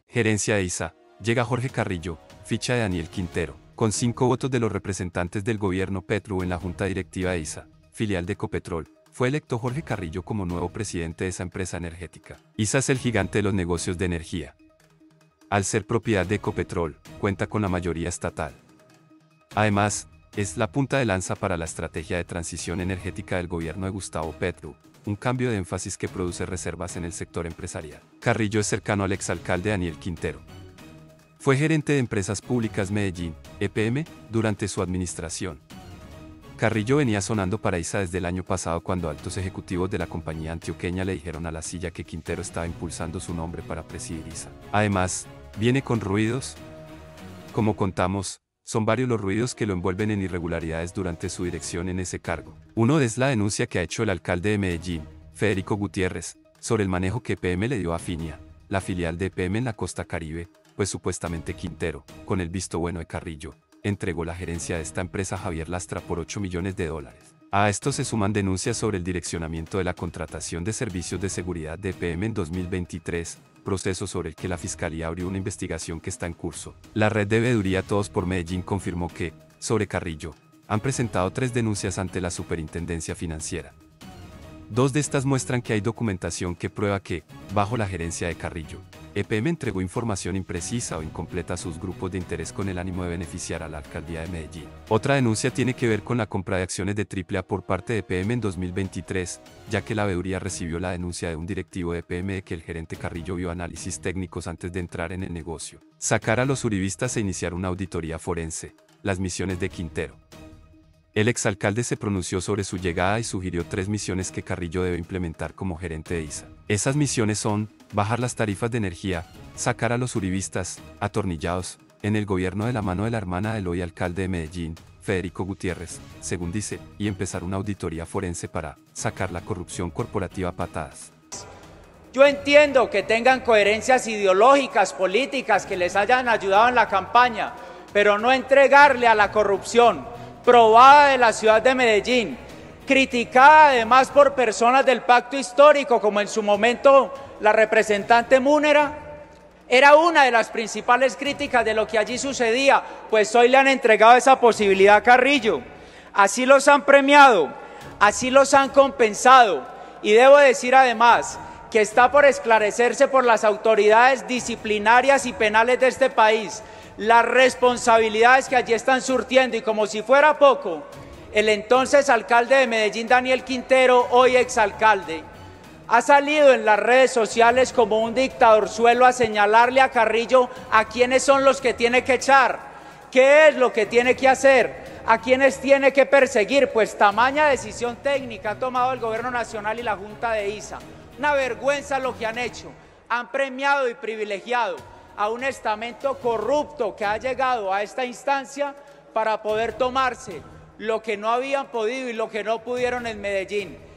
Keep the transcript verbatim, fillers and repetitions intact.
Gerencia de I S A. Llega Jorge Carrillo, ficha de Daniel Quintero. Con cinco votos de los representantes del gobierno Petro en la junta directiva de I S A, filial de Ecopetrol, fue electo Jorge Carrillo como nuevo presidente de esa empresa energética. I S A es el gigante de los negocios de energía. Al ser propiedad de Ecopetrol, cuenta con la mayoría estatal. Además, es la punta de lanza para la estrategia de transición energética del gobierno de Gustavo Petro, un cambio de énfasis que produce reservas en el sector empresarial. Carrillo es cercano al exalcalde Daniel Quintero. Fue gerente de Empresas Públicas Medellín, E P M, durante su administración. Carrillo venía sonando para I S A desde el año pasado cuando altos ejecutivos de la compañía antioqueña le dijeron a la silla que Quintero estaba impulsando su nombre para presidir I S A. Además, viene con ruidos. Como contamos, son varios los ruidos que lo envuelven en irregularidades durante su dirección en ese cargo. Uno es la denuncia que ha hecho el alcalde de Medellín, Federico Gutiérrez, sobre el manejo que E P M le dio a Finia, la filial de E P M en la costa Caribe, pues supuestamente Quintero, con el visto bueno de Carrillo, entregó la gerencia de esta empresa a Javier Lastra por ocho millones de dólares. A esto se suman denuncias sobre el direccionamiento de la contratación de servicios de seguridad de E P M en dos mil veintitrés, proceso sobre el que la Fiscalía abrió una investigación que está en curso. La red de Veeduría Todos por Medellín confirmó que, sobre Carrillo, han presentado tres denuncias ante la Superintendencia Financiera. Dos de estas muestran que hay documentación que prueba que, bajo la gerencia de Carrillo, E P M entregó información imprecisa o incompleta a sus grupos de interés con el ánimo de beneficiar a la alcaldía de Medellín. Otra denuncia tiene que ver con la compra de acciones de Triple A por parte de E P M en dos mil veintitrés, ya que la veeduría recibió la denuncia de un directivo de E P M de que el gerente Carrillo vio análisis técnicos antes de entrar en el negocio, sacar a los uribistas e iniciar una auditoría forense, las misiones de Quintero. El exalcalde se pronunció sobre su llegada y sugirió tres misiones que Carrillo debe implementar como gerente de I S A. Esas misiones son, bajar las tarifas de energía, sacar a los uribistas, atornillados, en el gobierno de la mano de la hermana del hoy alcalde de Medellín, Federico Gutiérrez, según dice, y empezar una auditoría forense para sacar la corrupción corporativa a patadas. Yo entiendo que tengan coherencias ideológicas, políticas, que les hayan ayudado en la campaña, pero no entregarle a la corrupción probada de la ciudad de Medellín, criticada además por personas del pacto histórico, como en su momento la representante Múnera, era una de las principales críticas de lo que allí sucedía, pues hoy le han entregado esa posibilidad a Carrillo. Así los han premiado, así los han compensado, y debo decir además que está por esclarecerse por las autoridades disciplinarias y penales de este país las responsabilidades que allí están surtiendo, y como si fuera poco, el entonces alcalde de Medellín, Daniel Quintero, hoy exalcalde, ha salido en las redes sociales como un dictadorzuelo a señalarle a Carrillo a quiénes son los que tiene que echar, qué es lo que tiene que hacer, a quiénes tiene que perseguir, pues tamaña decisión técnica ha tomado el gobierno nacional y la junta de I S A. Una vergüenza lo que han hecho, han premiado y privilegiado a un estamento corrupto que ha llegado a esta instancia para poder tomarse lo que no habían podido y lo que no pudieron en Medellín.